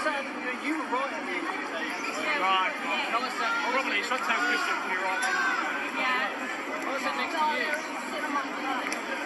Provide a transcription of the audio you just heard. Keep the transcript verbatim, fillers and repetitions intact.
sat, you were right at the end of the day. Right. And I sat, Probably, it's not so Christian, you're right. Yeah. I sat next to you.